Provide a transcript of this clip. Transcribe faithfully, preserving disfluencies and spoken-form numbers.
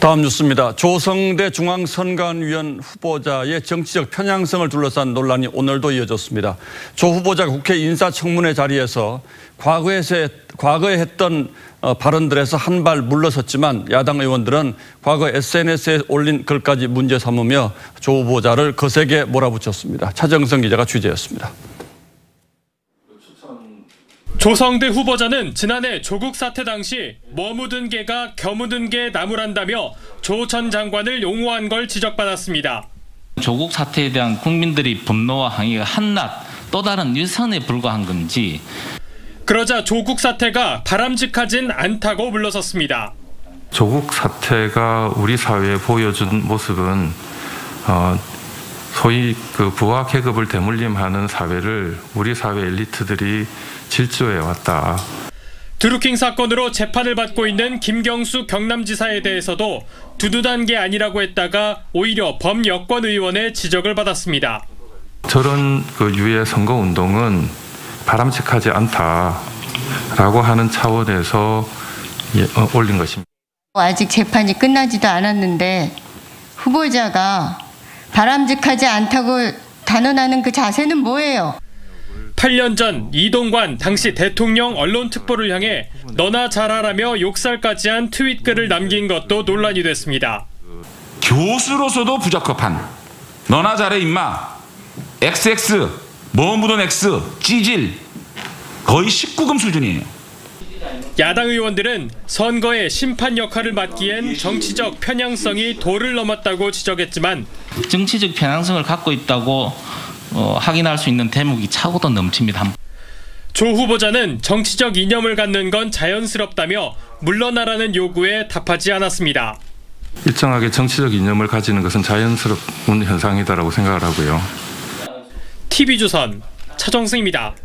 다음 뉴스입니다. 조성대 중앙선관위원 후보자의 정치적 편향성을 둘러싼 논란이 오늘도 이어졌습니다. 조 후보자가 국회 인사청문회 자리에서 과거에, 과거에 했던 발언들에서 한 발 물러섰지만 야당 의원들은 과거 에스엔에스에 올린 글까지 문제 삼으며 조 후보자를 거세게 몰아붙였습니다. 차정성 기자가 취재했습니다. 조성대 후보자는 지난해 조국 사태 당시 뭐 묻은 개가 겨 묻은 개 나무란다며 조 전 장관을 용어한 걸 지적받았습니다. 조국 사태에 대한 국민들의 분노와 항의가 한낱 또 다른 일선에 불과한 건지. 그러자 조국 사태가 바람직하진 않다고 물러섰습니다. 조국 사태가 우리 사회에 보여준 모습은 어, 소위 그 부와 계급을 대물림하는 사회를 우리 사회 엘리트들이 질주해 왔다. 드루킹 사건으로 재판을 받고 있는 김경수 경남지사에 대해서도 두둔한 게 아니라고 했다가 오히려 범여권 의원의 지적을 받았습니다. 저런 그 유의 선거운동은 바람직하지 않다라고 하는 차원에서 예, 어, 올린 것입니다. 아직 재판이 끝나지도 않았는데 후보자가 바람직하지 않다고 단언하는 그 자세는 뭐예요? 팔 년 전 이동관 당시 대통령 언론특보를 향해 너나 잘하라며 욕설까지 한 트윗글을 남긴 것도 논란이 됐습니다. 교수로서도 부적합한 너나 잘해 임마 엑스엑스 뭐 묻은 X 찌질 거의 십구 금 수준이에요. 야당 의원들은 선거의 심판 역할을 맡기엔 정치적 편향성이 도를 넘었다고 지적했지만 정치적 편향성을 갖고 있다고 어, 확인할 수 있는 대목이 차고도 넘칩니다. 조 후보자는 정치적 이념을 갖는 건 자연스럽다며 물러나라는 요구에 답하지 않았습니다. 일정하게 정치적 이념을 가지는 것은 자연스러운 현상이다라고 생각을 하고요. 티비조선 차정승입니다.